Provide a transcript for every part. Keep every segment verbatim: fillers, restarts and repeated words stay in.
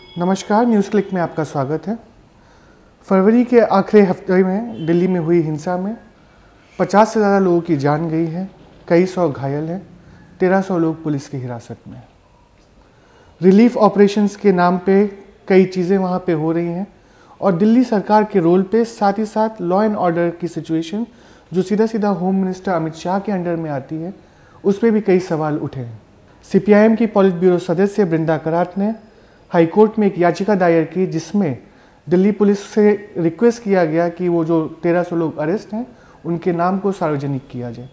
नमस्कार, news click में आपका स्वागत है। फरवरी के आखिरी हफ्ते में दिल्ली में हुई हिंसा में पचास से ज़्यादा लोगों की जान गई है, कई सौ घायल हैं, तेरह सौ लोग पुलिस की हिरासत में हैं। रिलीफ ऑपरेशंस के नाम पे कई चीज़ें वहाँ पे हो रही हैं और दिल्ली सरकार के रोल पे साथ ही साथ लॉ एंड ऑर्डर की सिचुएशन जो सीधा सीधा होम मिनिस्टर अमित शाह के अंडर में आती है, उस पर भी कई सवाल उठे हैं। सी पी आई एम की पॉलिट ब्यूरो सदस्य बृंदा करात ने हाईकोर्ट में एक याचिका दायर की जिसमें दिल्ली पुलिस से रिक्वेस्ट किया गया कि वो जो तेरह सौ लोग अरेस्ट हैं उनके नाम को सार्वजनिक किया जाए।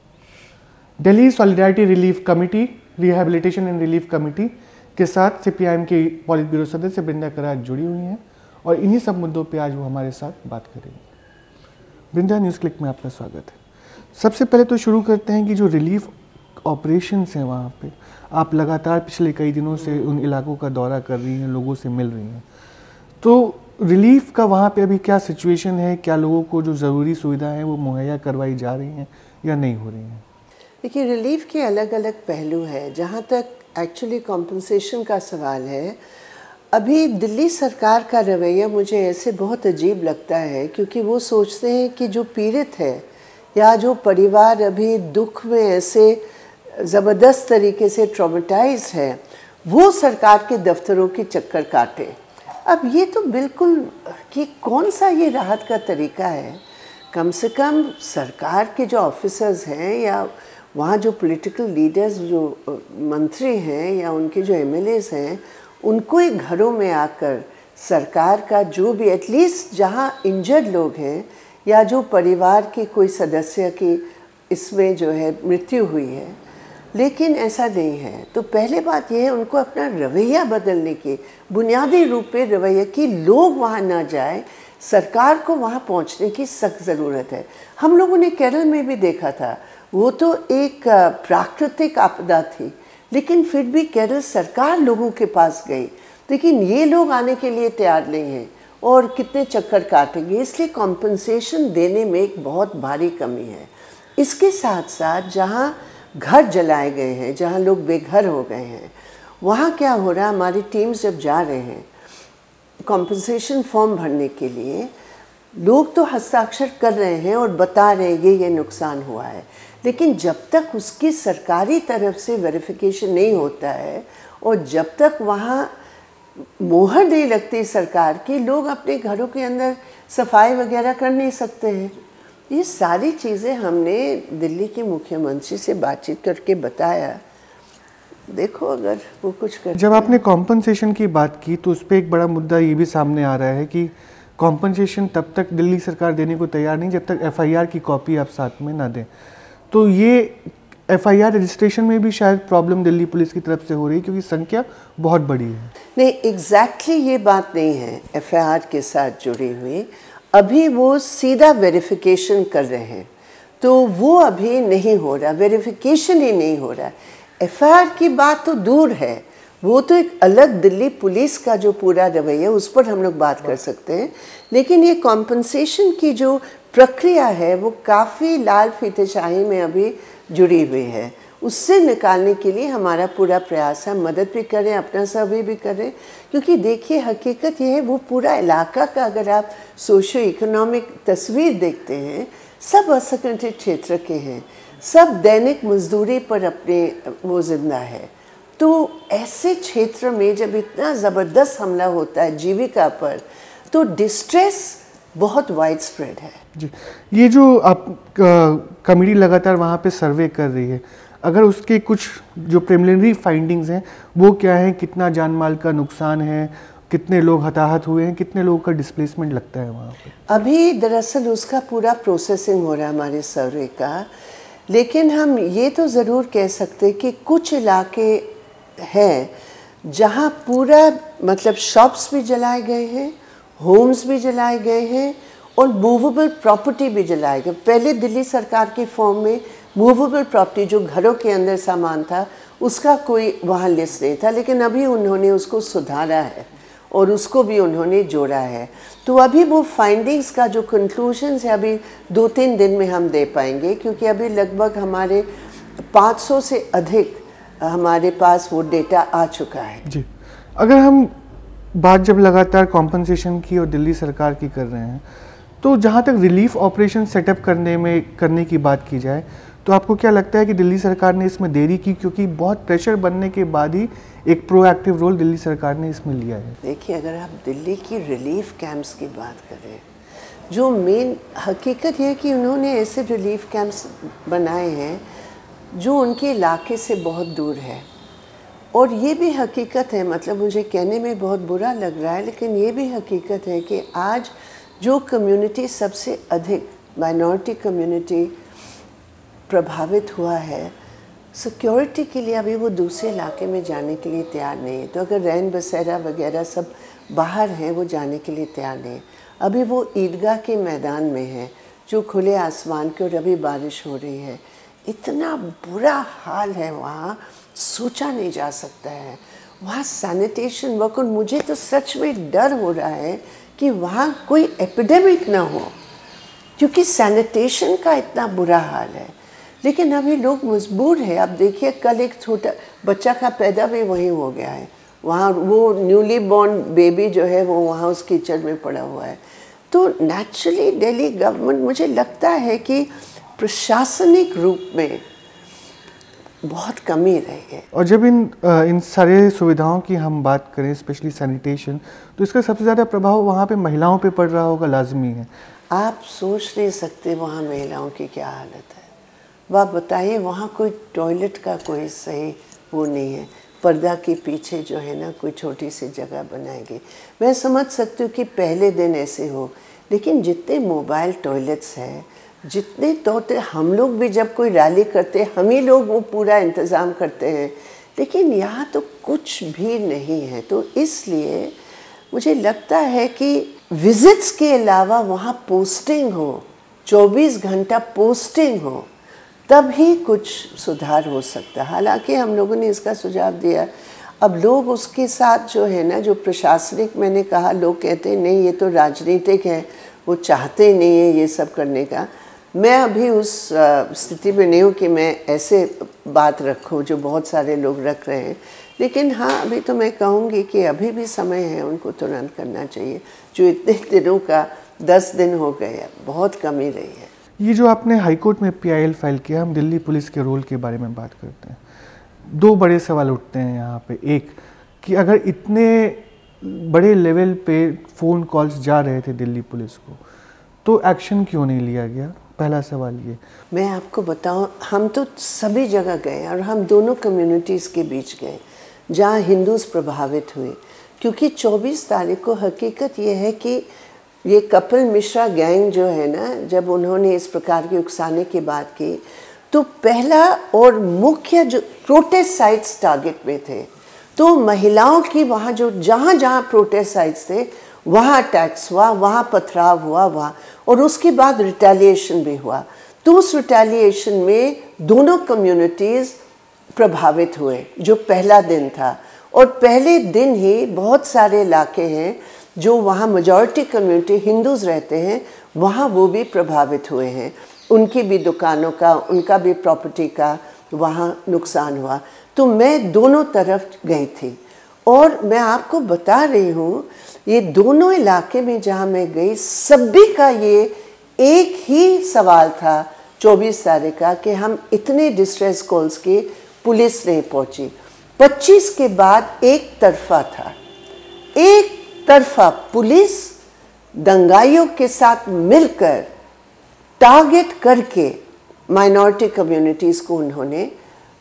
Delhi solidarity relief committee, rehabilitation and relief committee के साथ सी पी आई एम की पॉलिट ब्यूरो सदस्य बृंदा करात जुड़ी हुई हैं और इन्हीं सब मुद्दों पे आज वो हमारे साथ बात करेंगे। बृंदा, न्यूज़ क्लिक में आपका स्वागत है। सबसे पहले तो शुरू करते हैं कि जो रिलीफ ऑपरेशंस हैं वहाँ पे आप लगातार पिछले कई दिनों से उन इलाकों का दौरा कर रही हैं, लोगों से मिल रही हैं, तो रिलीफ का वहाँ पे अभी क्या सिचुएशन है? क्या लोगों को जो ज़रूरी सुविधा है वो मुहैया करवाई जा रही हैं या नहीं हो रही हैं? देखिए, रिलीफ के अलग अलग पहलू हैं। जहाँ तक एक्चुअली कॉम्पनसेशन का सवाल है, अभी दिल्ली सरकार का रवैया मुझे ऐसे बहुत अजीब लगता है क्योंकि वो सोचते हैं कि जो पीड़ित है या जो परिवार अभी दुख में ऐसे ज़बरदस्त तरीके से ट्रॉमेटाइज है, वो सरकार के दफ्तरों के चक्कर काटे। अब ये तो बिल्कुल कि कौन सा ये राहत का तरीका है? कम से कम सरकार के जो ऑफिसर्स हैं या वहाँ जो पॉलिटिकल लीडर्स, जो मंत्री हैं या उनके जो एम एल एज़ हैं, उनको एक घरों में आकर सरकार का जो भी एटलीस्ट जहाँ इंजर्ड लोग हैं या जो परिवार के कोई सदस्य की इसमें जो है मृत्यु हुई है, लेकिन ऐसा नहीं है। तो पहले बात यह है उनको अपना रवैया बदलने की, बुनियादी रूप पे रवैया कि लोग वहाँ ना जाए, सरकार को वहाँ पहुँचने की सख्त ज़रूरत है। हम लोगों ने केरल में भी देखा था, वो तो एक प्राकृतिक आपदा थी, लेकिन फिर भी केरल सरकार लोगों के पास गई, लेकिन ये लोग आने के लिए तैयार नहीं हैं और कितने चक्कर काटेंगे, इसलिए कॉम्पनसेशन देने में एक बहुत भारी कमी है। इसके साथ साथ जहाँ घर जलाए गए हैं, जहाँ लोग बेघर हो गए हैं, वहाँ क्या हो रहा है, हमारी टीम्स जब जा रहे हैं कॉम्पनसेशन फॉर्म भरने के लिए, लोग तो हस्ताक्षर कर रहे हैं और बता रहे हैं ये ये नुकसान हुआ है, लेकिन जब तक उसकी सरकारी तरफ से वेरिफिकेशन नहीं होता है और जब तक वहाँ मोहर नहीं लगती सरकार की, लोग अपने घरों के अंदर सफाई वगैरह कर नहीं सकते हैं। ये सारी चीज़ें हमने दिल्ली के मुख्यमंत्री से बातचीत करके बताया। देखो अगर वो कुछ कर। जब आपने कॉम्पनसेशन की बात की तो उस पर एक बड़ा मुद्दा ये भी सामने आ रहा है कि कॉम्पनसेशन तब तक दिल्ली सरकार देने को तैयार नहीं जब तक एफ आई आर की कॉपी आप साथ में ना दें। तो ये एफ आई आर रजिस्ट्रेशन में भी शायद प्रॉब्लम दिल्ली पुलिस की तरफ से हो रही है क्योंकि संख्या बहुत बड़ी है। नहीं, एग्जैक्टली ये बात नहीं है एफ आई आर के साथ जुड़ी हुई। अभी वो सीधा वेरिफिकेशन कर रहे हैं, तो वो अभी नहीं हो रहा, वेरिफिकेशन ही नहीं हो रहा। एफ आई आर की बात तो दूर है, वो तो एक अलग दिल्ली पुलिस का जो पूरा रवैया उस पर हम लोग बात कर सकते हैं, लेकिन ये कॉम्पनसेशन की जो प्रक्रिया है वो काफ़ी लाल फीतेशाही में अभी जुड़ी हुई है। उससे निकालने के लिए हमारा पूरा प्रयास है, मदद भी करें, अपना सर्वे भी करें, क्योंकि देखिए हकीकत यह है वो पूरा इलाका का अगर आप सोशो इकोनॉमिक तस्वीर देखते हैं, सब असंगठित क्षेत्र के हैं, सब दैनिक मजदूरी पर अपने वो जिंदा है। तो ऐसे क्षेत्र में जब इतना ज़बरदस्त हमला होता है जीविका पर, तो डिस्ट्रेस बहुत वाइड स्प्रेड है। जी, ये जो आप कमेटी लगातार वहाँ पे सर्वे कर रही है, अगर उसके कुछ जो प्रिलिमिनरी फाइंडिंग्स हैं वो क्या है? कितना जान माल का नुकसान है, कितने लोग हताहत हुए हैं, कितने लोगों का डिस्प्लेसमेंट लगता है वहाँ पे? अभी दरअसल उसका पूरा प्रोसेसिंग हो रहा है हमारे सर्वे का, लेकिन हम ये तो ज़रूर कह सकते हैं कि कुछ इलाके हैं जहाँ पूरा मतलब शॉप्स भी जलाए गए हैं, होम्स भी जलाए गए हैं और मूवेबल प्रॉपर्टी भी जलाए गए। पहले दिल्ली सरकार के फॉर्म में मूवेबल प्रॉपर्टी जो घरों के अंदर सामान था उसका कोई वहाँ लिस्ट नहीं था, लेकिन अभी उन्होंने उसको सुधारा है और उसको भी उन्होंने जोड़ा है। तो अभी वो फाइंडिंग्स का जो कंक्लूजन्स है अभी दो तीन दिन में हम दे पाएंगे, क्योंकि अभी लगभग हमारे पाँच सौ से अधिक हमारे पास वो डेटा आ चुका है। जी, अगर हम बात जब लगातार कॉम्पनसेशन की और दिल्ली सरकार की कर रहे हैं, तो जहाँ तक रिलीफ ऑपरेशन सेटअप करने में करने की बात की जाए, तो आपको क्या लगता है कि दिल्ली सरकार ने इसमें देरी की, क्योंकि बहुत प्रेशर बनने के बाद ही एक प्रोएक्टिव रोल दिल्ली सरकार ने इसमें लिया है? देखिए, अगर आप दिल्ली की रिलीफ कैंप्स की बात करें, जो मेन हकीकत है कि उन्होंने ऐसे रिलीफ कैंप्स बनाए हैं जो उनके इलाके से बहुत दूर है। और ये भी हकीकत है, मतलब मुझे कहने में बहुत बुरा लग रहा है, लेकिन ये भी हकीकत है कि आज जो कम्युनिटी सबसे अधिक, माइनॉरिटी कम्युनिटी प्रभावित हुआ है, सिक्योरिटी के लिए अभी वो दूसरे इलाके में जाने के लिए तैयार नहीं है। तो अगर रैन बसेरा वगैरह सब बाहर हैं, वो जाने के लिए तैयार नहीं है। अभी वो ईदगाह के मैदान में है जो खुले आसमान के, और अभी बारिश हो रही है। इतना बुरा हाल है वहाँ, सोचा नहीं जा सकता है। वहाँ सैनिटेशन वर्क, और मुझे तो सच में डर हो रहा है कि वहाँ कोई एपिडेमिक ना हो, क्योंकि सैनिटेशन का इतना बुरा हाल है। लेकिन अभी लोग मजबूर है। अब देखिए, कल एक छोटा बच्चा का पैदा भी वहीं हो गया है, वहाँ वो न्यूली बॉर्न बेबी जो है वो वहाँ उस कीचड़ में पड़ा हुआ है। तो नेचुरली दिल्ली गवर्नमेंट, मुझे लगता है कि प्रशासनिक रूप में बहुत कमी रही है। और जब इन इन सारे सुविधाओं की हम बात करें, स्पेशली सैनिटेशन, तो इसका सबसे ज़्यादा प्रभाव वहाँ पे महिलाओं पे पड़ रहा होगा, लाजमी है। आप सोच नहीं सकते वहाँ महिलाओं की क्या हालत है। वह बताइए, वहाँ कोई टॉयलेट का कोई सही वो नहीं है, पर्दा के पीछे जो है ना कोई छोटी सी जगह बनाएगी। मैं समझ सकती हूँ कि पहले दिन ऐसे हो, लेकिन जितने मोबाइल टॉयलेट्स हैं, जितने तौर, हम लोग भी जब कोई रैली करते हैं, हम ही लोग वो पूरा इंतज़ाम करते हैं, लेकिन यहाँ तो कुछ भी नहीं है। तो इसलिए मुझे लगता है कि विजिट्स के अलावा वहाँ पोस्टिंग हो, चौबीस घंटा पोस्टिंग हो, तब ही कुछ सुधार हो सकता है। हालांकि हम लोगों ने इसका सुझाव दिया, अब लोग उसके साथ जो है ना, जो प्रशासनिक, मैंने कहा, लोग कहते हैं नहीं ये तो राजनीतिक है, वो चाहते नहीं है ये सब करने का। मैं अभी उस स्थिति में नहीं हूँ कि मैं ऐसे बात रखूँ जो बहुत सारे लोग रख रहे हैं, लेकिन हाँ, अभी तो मैं कहूँगी कि अभी भी समय है, उनको तुरंत करना चाहिए। जो इतने दिनों का, दस दिन हो गए, बहुत कमी रही है। ये जो आपने हाईकोर्ट में पी आई एल फाइल किया, हम दिल्ली पुलिस के रोल के बारे में बात करते हैं। दो बड़े सवाल उठते हैं यहाँ पे। एक कि अगर इतने बड़े लेवल पे फ़ोन कॉल्स जा रहे थे दिल्ली पुलिस को, तो एक्शन क्यों नहीं लिया गया? पहला सवाल ये। मैं आपको बताऊं, हम तो सभी जगह गए और हम दोनों कम्युनिटीज़ के बीच गए जहाँ हिंदूज प्रभावित हुए, क्योंकि चौबीस तारीख को हकीकत ये है कि ये कपिल मिश्रा गैंग जो है ना, जब उन्होंने इस प्रकार की उकसाने की बात की, तो पहला और मुख्य जो प्रोटेस्ट साइट्स टारगेट में थे, तो महिलाओं की वहाँ जो जहाँ जहाँ प्रोटेस्ट साइट्स थे वहाँ अटैक्स हुआ, वहाँ पथराव हुआ, वहाँ, और उसके बाद रिटेलिएशन भी हुआ। तो उस रिटेलिएशन में दोनों कम्युनिटीज़ प्रभावित हुए जो पहला दिन था। और पहले दिन ही बहुत सारे इलाके हैं जो वहाँ मेजॉरिटी कम्युनिटी हिंदूज रहते हैं, वहाँ वो भी प्रभावित हुए हैं। उनकी भी दुकानों का, उनका भी प्रॉपर्टी का वहाँ नुकसान हुआ। तो मैं दोनों तरफ गई थी और मैं आपको बता रही हूँ, ये दोनों इलाके में जहाँ मैं गई, सभी का ये एक ही सवाल था चौबीस तारीख का कि हम इतने डिस्ट्रेस कॉल्स की, पुलिस नहीं पहुँची। पच्चीस के बाद एक तरफा था, एक तरफा पुलिस दंगाइयों के साथ मिलकर टारगेट करके माइनॉरिटी कम्युनिटीज़ को उन्होंने,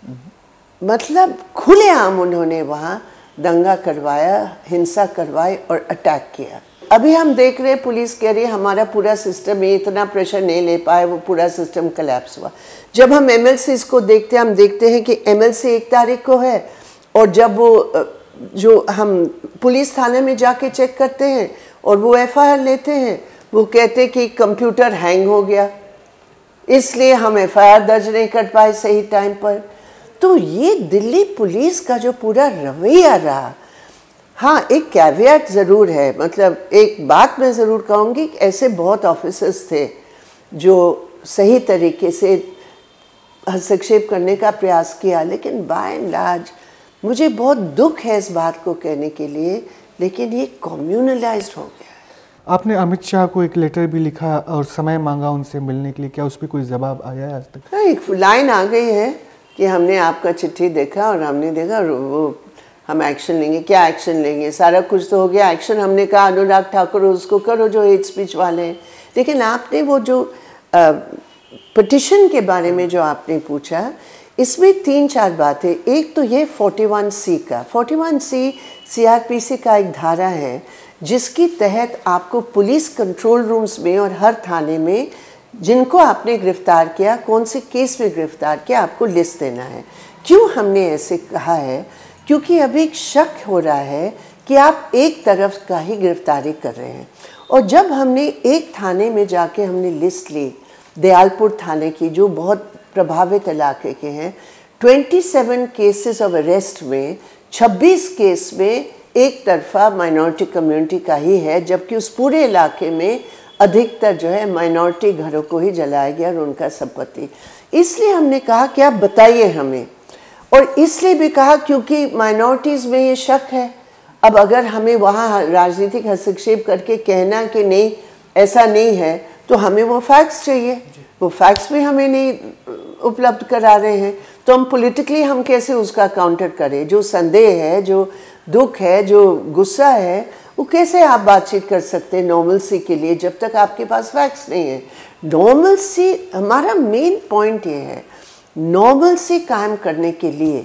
मतलब खुलेआम उन्होंने वहाँ दंगा करवाया, हिंसा करवाई और अटैक किया। अभी हम देख रहे हैं पुलिस कह रही है हमारा पूरा सिस्टम ये इतना प्रेशर नहीं ले पाए, वो पूरा सिस्टम कोलैप्स हुआ। जब हम एम एल सीज़ को देखते हैं, हम देखते हैं कि एम एल सी एक तारीख को है, और जब वो जो हम पुलिस थाने में जाके चेक करते हैं और वो एफ आई आर लेते हैं, वो कहते हैं कि कंप्यूटर हैंग हो गया, इसलिए हम एफ आई आर दर्ज नहीं कर पाए सही टाइम पर। तो ये दिल्ली पुलिस का जो पूरा रवैया रहा, हाँ एक कैवियट ज़रूर है, मतलब एक बात मैं ज़रूर कहूँगी, ऐसे बहुत ऑफिसर्स थे जो सही तरीके से हस्तक्षेप करने का प्रयास किया, लेकिन बाय एंड लार्ज मुझे बहुत दुख है इस बात को कहने के लिए लेकिन ये कम्युनलाइज्ड हो गया है। आपने अमित शाह को एक लेटर भी लिखा और समय मांगा उनसे मिलने के लिए, क्या उस पर कोई जवाब आया है आज तक? हाँ, एक लाइन आ गई है कि हमने आपका चिट्ठी देखा और हमने देखा और वो हम एक्शन लेंगे। क्या एक्शन लेंगे? सारा कुछ तो हो गया एक्शन। हमने कहा अनुराग ठाकुर उसको करो जो हेट स्पीच वाले हैं। लेकिन आपने वो जो पिटिशन के बारे में जो आपने पूछा, इसमें तीन चार बातें। एक तो ये इकतालीस सी का, इकतालीस सी सीआरपीसी का एक धारा है जिसकी तहत आपको पुलिस कंट्रोल रूम्स में और हर थाने में जिनको आपने गिरफ्तार किया, कौन से केस में गिरफ्तार किया, आपको लिस्ट देना है। क्यों हमने ऐसे कहा है? क्योंकि अभी एक शक हो रहा है कि आप एक तरफ का ही गिरफ्तारी कर रहे हैं। और जब हमने एक थाने में जाके हमने लिस्ट ली, दयालपुर थाने की, जो बहुत प्रभावित इलाके के हैं, सत्ताईस केसेस ऑफ अरेस्ट में छब्बीस केस में एक तरफा माइनॉरिटी कम्युनिटी का ही है, जबकि उस पूरे इलाके में अधिकतर जो है माइनॉरिटी घरों को ही जलाया गया और उनका संपत्ति। इसलिए हमने कहा कि आप बताइए हमें, और इसलिए भी कहा क्योंकि माइनॉरिटीज़ में ये शक है। अब अगर हमें वहाँ राजनीतिक हस्तक्षेप करके कहना कि नहीं ऐसा नहीं है, तो हमें वो फैक्ट्स चाहिए। वो फैक्ट्स भी हमें नहीं उपलब्ध करा रहे हैं, तो हम पॉलिटिकली हम कैसे उसका काउंटर करें? जो संदेह है, जो दुख है, जो गुस्सा है, वो कैसे आप बातचीत कर सकते हैं नॉर्मल सी के लिए जब तक आपके पास फैक्ट्स नहीं है? नॉर्मल सी हमारा मेन पॉइंट ये है, नॉर्मल सी कायम करने के लिए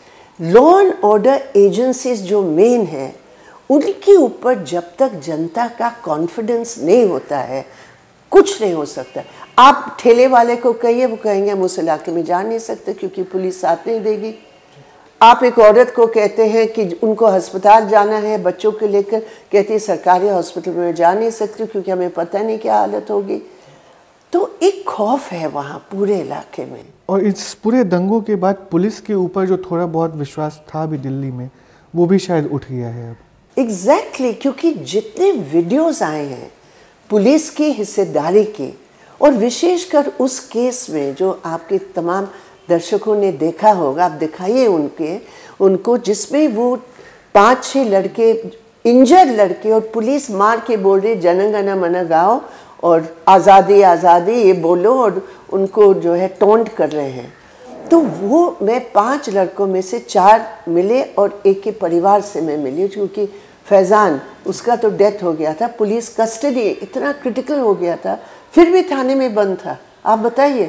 लॉ एंड ऑर्डर एजेंसीज जो मेन है, उनके ऊपर जब तक जनता का कॉन्फिडेंस नहीं होता है, कुछ नहीं हो सकता। आप ठेले वाले को कहिए, वो कहेंगे हम उस इलाके में जा नहीं सकते क्योंकि पुलिस साथ नहीं देगी। आप एक औरत को कहते हैं कि उनको अस्पताल जाना है बच्चों को लेकर, कहती है सरकारी हॉस्पिटल में जा नहीं सकती क्योंकि हमें पता नहीं क्या हालत होगी। तो एक खौफ है वहाँ पूरे इलाके में। और इस पूरे दंगों के बाद पुलिस के ऊपर जो थोड़ा बहुत विश्वास था भी दिल्ली में, वो भी शायद उठ गया है अब। एग्जैक्टली exactly, क्योंकि जितने वीडियोस आए हैं पुलिस की हिस्सेदारी की, और विशेषकर उस केस में जो आपके तमाम दर्शकों ने देखा होगा, आप दिखाइए उनके उनको जिसमें वो पाँच छः लड़के इंजर्ड लड़के और पुलिस मार के बोल रहे जनगण मन गाओ और आज़ादी आज़ादी ये बोलो, और उनको जो है टोंट कर रहे हैं। तो वो मैं पांच लड़कों में से चार मिले और एक के परिवार से मैं मिली, क्योंकि फैज़ान उसका तो डेथ हो गया था, पुलिस कस्टडी इतना क्रिटिकल हो गया था, फिर भी थाने में बंद था। आप बताइए,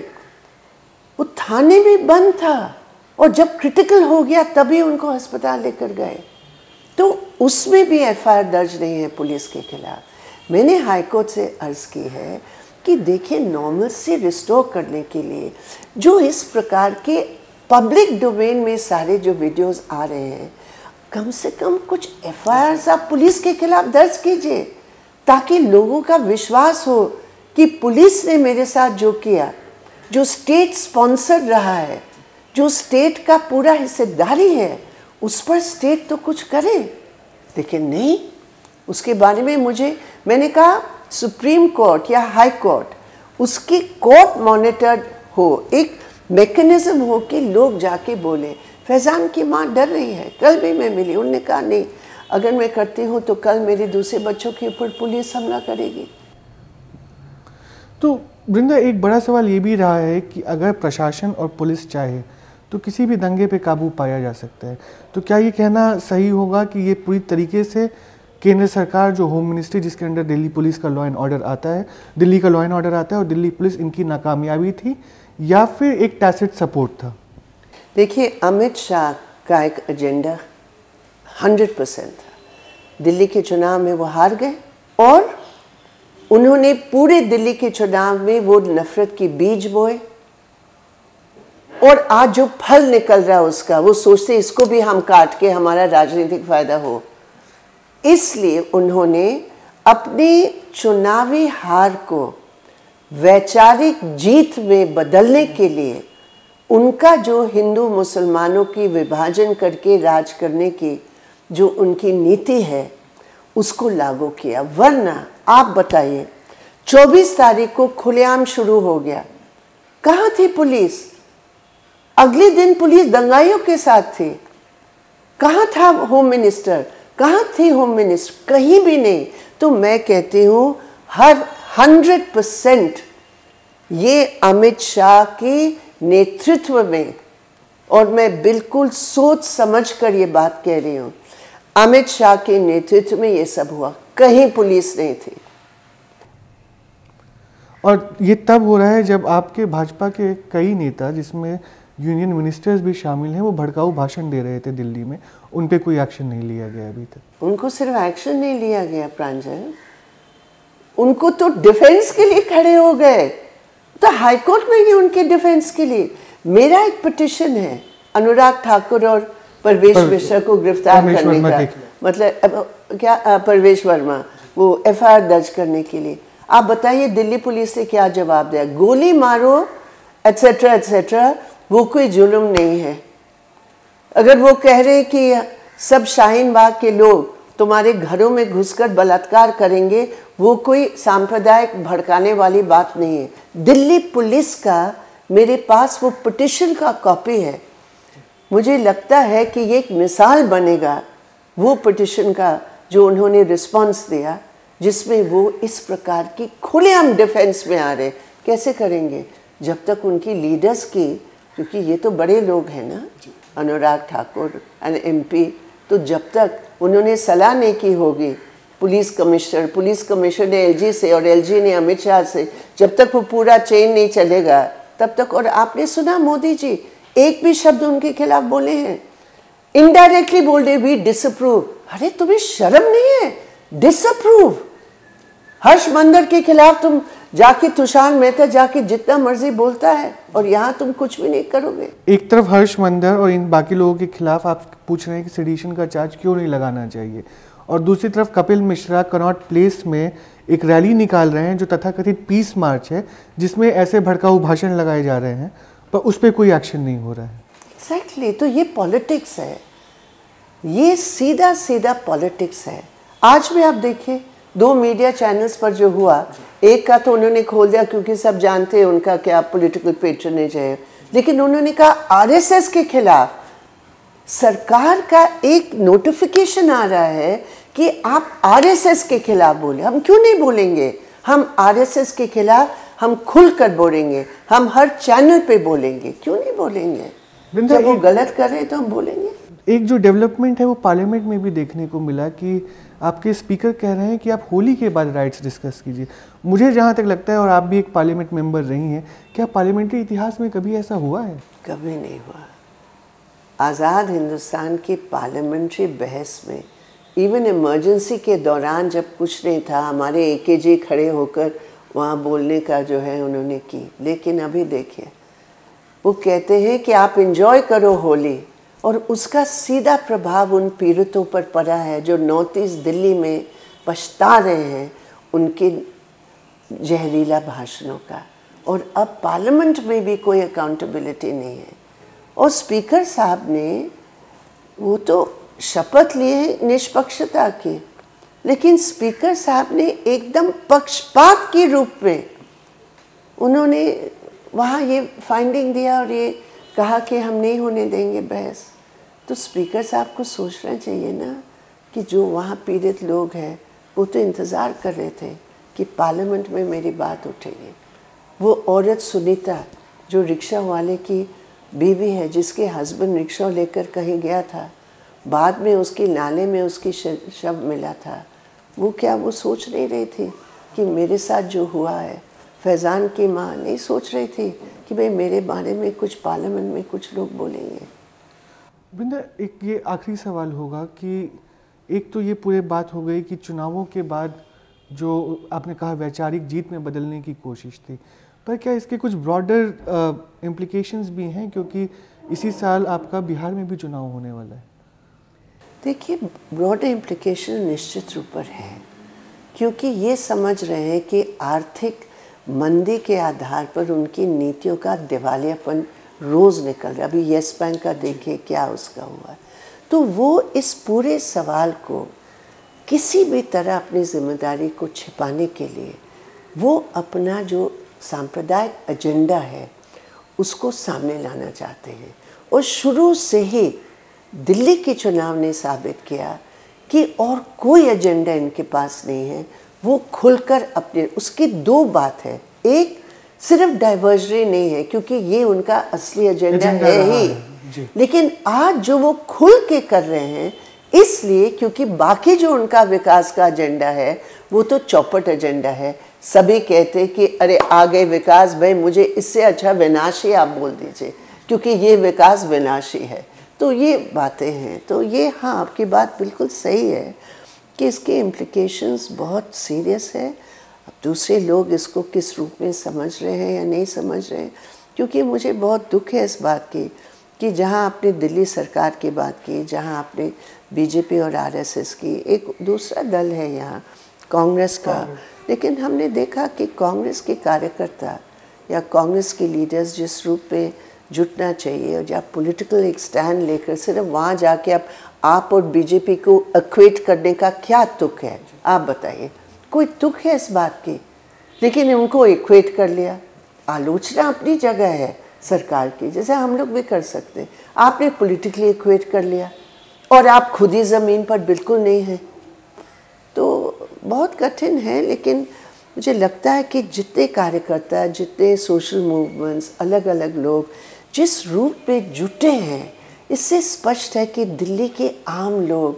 वो थाने में बंद था और जब क्रिटिकल हो गया तभी उनको अस्पताल लेकर गए। तो उसमें भी एफ आई आर दर्ज नहीं है पुलिस के खिलाफ। मैंने हाईकोर्ट से अर्ज़ की है कि देखिए, नॉर्मल से रिस्टोर करने के लिए जो इस प्रकार के पब्लिक डोमेन में सारे जो वीडियोस आ रहे हैं, कम से कम कुछ एफ आई आर आप पुलिस के खिलाफ दर्ज कीजिए, ताकि लोगों का विश्वास हो कि पुलिस ने मेरे साथ जो किया, जो स्टेट स्पॉन्सर्ड रहा है, जो स्टेट का पूरा हिस्सेदारी है, उस पर स्टेट तो कुछ करे। लेकिन नहीं, उसके बारे में मुझे मैंने कहा सुप्रीम कोर्ट या हाई कोर्ट उसकी कोर्ट मॉनिटर्ड हो, एक मैकेनिज्म हो कि लोग जाके बोले फैज़ान की माँ डर रही है। कल भी मैं मिली, उन्होंने कहा नहीं, अगर मैं करती हूँ तो कल मेरे दूसरे बच्चों के ऊपर पुलिस हमला करेगी। तो वृंदा, एक बड़ा सवाल ये भी रहा है कि अगर प्रशासन और पुलिस चाहे तो किसी भी दंगे पे काबू पाया जा सकता है, तो क्या ये कहना सही होगा कि ये पूरी तरीके से केंद्र सरकार, जो होम मिनिस्ट्री जिसके अंडर दिल्ली पुलिस का लॉ एंड ऑर्डर आता है, दिल्ली का लॉ एंड ऑर्डर आता है, और दिल्ली पुलिस इनकी नाकामयाबी थी, या फिर एक टैसिट सपोर्ट था? देखिए, अमित शाह का एक एजेंडा हंड्रेड परसेंट था। दिल्ली के चुनाव में वो हार गए और उन्होंने पूरे दिल्ली के चुनाव में वो नफरत की बीज बोए, और आज जो फल निकल रहा है उसका, वो सोचते इसको भी हम काट के हमारा राजनीतिक फायदा हो। इसलिए उन्होंने अपनी चुनावी हार को वैचारिक जीत में बदलने के लिए उनका जो हिंदू मुसलमानों की विभाजन करके राज करने की जो उनकी नीति है उसको लागू किया। वरना आप बताइए, चौबीस तारीख को खुलेआम शुरू हो गया, कहाँ थी पुलिस? अगले दिन पुलिस दंगाइयों के साथ थी। कहाँ था होम मिनिस्टर? कहाँ थे होम मिनिस्टर? कहीं भी नहीं। तो मैं कहती हूँ हर हंड्रेड परसेंट ये अमित शाह के नेतृत्व में, और मैं बिल्कुल सोच समझ कर ये बात कह रही हूँ, अमित शाह के नेतृत्व में ये सब हुआ, कहीं पुलिस नहीं थी। और ये तब हो रहा है जब आपके भाजपा के कई नेता, जिसमें यूनियन मिनिस्टर्स भी शामिल हैं, वो भड़काऊ भाषण दे रहे थे दिल्ली में, उन पे कोई एक्शन नहीं लिया गया अभी तक। उनको सिर्फ एक्शन नहीं लिया गया प्रांजल, उनको तो डिफेंस के लिए खड़े हो गए, तो हाईकोर्ट में ही उनके डिफेंस के लिए। मेरा एक पिटिशन है अनुराग ठाकुर और परवेश मिश्रा को गिरफ्तार करने का, मतलब अब क्या परवेश वर्मा, वो एफ आई आर दर्ज करने के लिए। आप बताइए दिल्ली पुलिस ने क्या जवाब दिया? गोली मारो एट्सेट्रा एट्सेट्रा, वो कोई जुल्म नहीं है। अगर वो कह रहे कि सब शाहीन बाग के लोग तुम्हारे घरों में घुसकर बलात्कार करेंगे, वो कोई सांप्रदायिक भड़काने वाली बात नहीं है। दिल्ली पुलिस का मेरे पास वो पिटिशन का कॉपी है। मुझे लगता है कि ये एक मिसाल बनेगा वो पिटिशन का जो उन्होंने रिस्पांस दिया, जिसमें वो इस प्रकार की खुलेआम डिफेंस में आ रहे। कैसे करेंगे? जब तक उनकी लीडर्स की, क्योंकि ये तो बड़े लोग हैं ना, Anurag Thakur and M P, तो जब तक उन्होंने सलाह नहीं की होगी पुलिस कमिश्नर, पुलिस कमिश्नर ने एलजी से और एलजी ने अमित शाह से, जब तक वो पूरा चेन नहीं चलेगा तब तक। और आपने सुना मोदी जी एक भी शब्द उनके खिलाफ बोले हैं? इनडायरेक्टली बोल रहे वी डिसअप्रूव। अरे तुम्हें शर्म नहीं है? डिसअप्रूव। हर्ष मंदर के खिलाफ तुम जाके तुषार मेहता जाके जितना मर्जी बोलता है, और यहाँ तुम कुछ भी नहीं करोगे। एक तरफ हर्ष मंदर और इन बाकी लोगों के खिलाफ आप पूछ रहे हैं कि सेडिशन का चार्ज क्यों नहीं लगाना चाहिए, और दूसरी तरफ कपिल मिश्रा कनॉट प्लेस में एक रैली निकाल रहे हैं जो तथाकथित पीस मार्च है, जिसमें ऐसे भड़काऊ भाषण लगाए जा रहे हैं, पर उस पर कोई एक्शन नहीं हो रहा है। एग्जैक्टली exactly, तो ये पॉलिटिक्स है, ये सीधा सीधा पॉलिटिक्स है। आज भी आप देखिए दो मीडिया चैनल्स पर जो हुआ, एक का तो उन्होंने खोल दिया क्योंकि सब जानते हैं उनका क्या पॉलिटिकल पैट्रनेज है, लेकिन उन्होंने कहा आरएसएस के खिलाफ सरकार का एक नोटिफिकेशन आ रहा है कि आप आरएसएस के खिलाफ बोले। हम क्यों नहीं बोलेंगे? हम आरएसएस के खिलाफ हम खुलकर बोलेंगे, हम हर चैनल पे बोलेंगे। क्यों नहीं बोलेंगे? जब वो गलत कर रहे हैं तो हम बोलेंगे। एक जो डेवलपमेंट है वो पार्लियामेंट में भी देखने को मिला कि आपके स्पीकर कह रहे हैं कि आप होली के बाद राइट्स डिस्कस कीजिए। मुझे जहाँ तक लगता है, और आप भी एक पार्लियामेंट मेंबर रही हैं, क्या पार्लियामेंट्री इतिहास में कभी ऐसा हुआ है? कभी नहीं हुआ। आज़ाद हिंदुस्तान की पार्लियामेंट्री बहस में, इवन इमरजेंसी के दौरान जब कुछ नहीं था, हमारे ए के जी खड़े होकर वहाँ बोलने का जो है उन्होंने की। लेकिन अभी देखिए, वो कहते हैं कि आप इंजॉय करो होली, और उसका सीधा प्रभाव उन पीड़ितों पर पड़ा है जो नॉर्थ ईस्ट दिल्ली में पछता रहे हैं उनके जहरीला भाषणों का। और अब पार्लियामेंट में भी कोई अकाउंटेबिलिटी नहीं है। और स्पीकर साहब ने वो तो शपथ लिए निष्पक्षता की, लेकिन स्पीकर साहब ने एकदम पक्षपात के रूप में उन्होंने वहाँ ये फाइंडिंग दिया और ये कहा कि हम नहीं होने देंगे बहस। तो स्पीकर साहब को सोचना चाहिए ना कि जो वहाँ पीड़ित लोग हैं वो तो इंतज़ार कर रहे थे कि पार्लियामेंट में मेरी बात उठेगी। वो औरत सुनीता जो रिक्शा वाले की बीवी है, जिसके हस्बैंड रिक्शा लेकर कहीं गया था, बाद में उसकी नाले में उसकी शव मिला था, वो क्या वो सोच नहीं रही थी कि मेरे साथ जो हुआ है? फैज़ान की माँ नहीं सोच रही थी कि भाई मेरे बारे में कुछ पार्लियामेंट में कुछ लोग बोलेंगे? बिंदा, एक ये आखिरी सवाल होगा कि एक तो ये पूरे बात हो गई कि चुनावों के बाद जो आपने कहा वैचारिक जीत में बदलने की कोशिश थी, पर क्या इसके कुछ ब्रॉडर इम्प्लीकेशंस भी हैं, क्योंकि इसी साल आपका बिहार में भी चुनाव होने वाला है? देखिए, ब्रॉडर इम्प्लीकेशन निश्चित रूप पर है, क्योंकि ये समझ रहे हैं कि आर्थिक मंदी के आधार पर उनकी नीतियों का दिवालियापन रोज़ निकल रहा है। अभी येस बैंक का देखिए क्या उसका हुआ। तो वो इस पूरे सवाल को किसी भी तरह अपनी जिम्मेदारी को छिपाने के लिए वो अपना जो सांप्रदायिक एजेंडा है उसको सामने लाना चाहते हैं। और शुरू से ही दिल्ली के चुनाव ने साबित किया कि और कोई एजेंडा इनके पास नहीं है, वो खुलकर अपने, उसकी दो बात है, एक सिर्फ डाइवर्जरी नहीं है क्योंकि ये उनका असली एजेंडा है ही, लेकिन आज जो वो खुल के कर रहे हैं इसलिए क्योंकि बाकी जो उनका विकास का एजेंडा है वो तो चौपट एजेंडा है। सभी कहते कि अरे आ गए विकास, भाई मुझे इससे अच्छा विनाशी आप बोल दीजिए क्योंकि ये विकास विनाशी है। तो ये बातें हैं, तो ये हाँ आपकी बात बिल्कुल सही है कि इसके इम्प्लिकेशंस बहुत सीरियस है। अब दूसरे लोग इसको किस रूप में समझ रहे हैं या नहीं समझ रहे हैं, क्योंकि मुझे बहुत दुख है इस बात की कि जहाँ आपने दिल्ली सरकार की बात की, जहाँ आपने बीजेपी और आरएसएस की, एक दूसरा दल है यहाँ कांग्रेस का, लेकिन हमने देखा कि कांग्रेस के कार्यकर्ता या कांग्रेस के लीडर्स जिस रूप में जुटना चाहिए और जब पॉलिटिकल एक स्टैंड लेकर सिर्फ वहाँ जाके आप आप और बीजेपी को इक्वेट करने का क्या तुक है, आप बताइए, कोई तुक है इस बात की? लेकिन उनको इक्वेट कर लिया। आलोचना अपनी जगह है सरकार की, जैसे हम लोग भी कर सकते हैं, आपने पॉलिटिकली इक्वेट कर लिया और आप खुद ही ज़मीन पर बिल्कुल नहीं हैं, तो बहुत कठिन है। लेकिन मुझे लगता है कि जितने कार्यकर्ता, जितने सोशल मूवमेंट्स, अलग अलग लोग जिस रूप में जुटे हैं, इससे स्पष्ट है कि दिल्ली के आम लोग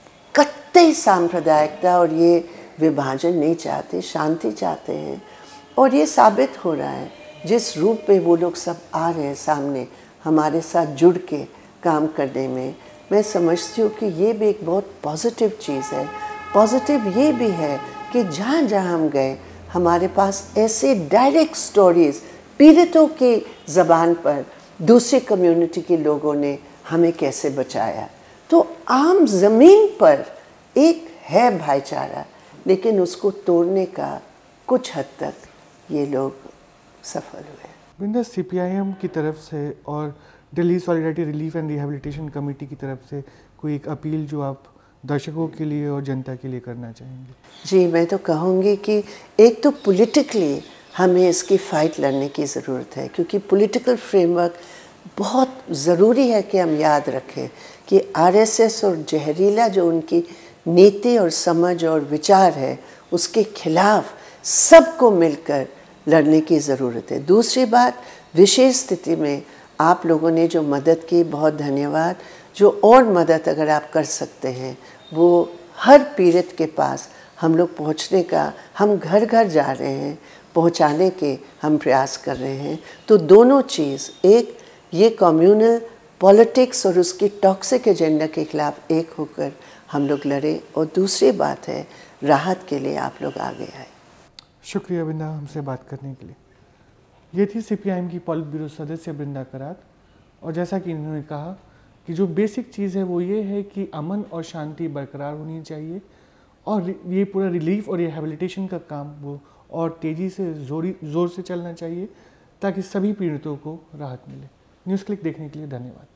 कतई सांप्रदायिकता और ये विभाजन नहीं चाहते, शांति चाहते हैं। और ये साबित हो रहा है जिस रूप में वो लोग सब आ रहे हैं सामने हमारे साथ जुड़ के काम करने में। मैं समझती हूँ कि ये भी एक बहुत पॉजिटिव चीज़ है। पॉजिटिव ये भी है कि जहाँ जहाँ हम गए हमारे पास ऐसे डायरेक्ट स्टोरीज़ पीड़ितों के ज़बान पर दूसरी कम्युनिटी के लोगों ने हमें कैसे बचाया। तो आम ज़मीन पर एक है भाईचारा, लेकिन उसको तोड़ने का कुछ हद तक ये लोग सफल हुए। वृंदा, सीपीआईएम की तरफ से और Delhi solidarity relief and rehabilitation committee की तरफ से कोई एक अपील जो आप दर्शकों के लिए और जनता के लिए करना चाहेंगे? जी, मैं तो कहूँगी कि एक तो पॉलिटिकली हमें इसकी फ़ाइट लड़ने की ज़रूरत है, क्योंकि पॉलिटिकल फ्रेमवर्क बहुत ज़रूरी है कि हम याद रखें कि आरएसएस और जहरीला जो उनकी नीति और समझ और विचार है उसके खिलाफ सबको मिलकर लड़ने की ज़रूरत है। दूसरी बात, विशेष स्थिति में आप लोगों ने जो मदद की, बहुत धन्यवाद। जो और मदद अगर आप कर सकते हैं वो हर पीड़ित के पास हम लोग पहुंचने का, हम घर घर जा रहे हैं, पहुंचाने के हम प्रयास कर रहे हैं। तो दोनों चीज़, एक ये कम्युनल पॉलिटिक्स और उसकी टॉक्सिक एजेंडा के खिलाफ एक होकर हम लोग लड़े, और दूसरी बात है राहत के लिए आप लोग आगे आए। शुक्रिया वृंदा हमसे बात करने के लिए। ये थी सीपीआईएम की पॉलिट ब्यूरो सदस्य वृंदा करात, और जैसा कि इन्होंने कहा कि जो बेसिक चीज़ है वो ये है कि अमन और शांति बरकरार होनी चाहिए, और ये पूरा रिलीफ और रिहेबिलिटेशन का काम वो और तेज़ी से जोरी ज़ोर से चलना चाहिए ताकि सभी पीड़ितों को राहत मिले। न्यूज़ क्लिक देखने के लिए धन्यवाद।